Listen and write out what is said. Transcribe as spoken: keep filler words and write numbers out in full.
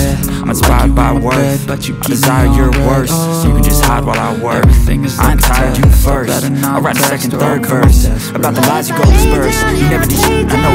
I'm inspired by worth, I desire your worst, so you can just hide while I work. I entitled you first, I'll write a second, third verse about the lies you go disperse. You never did shit, I know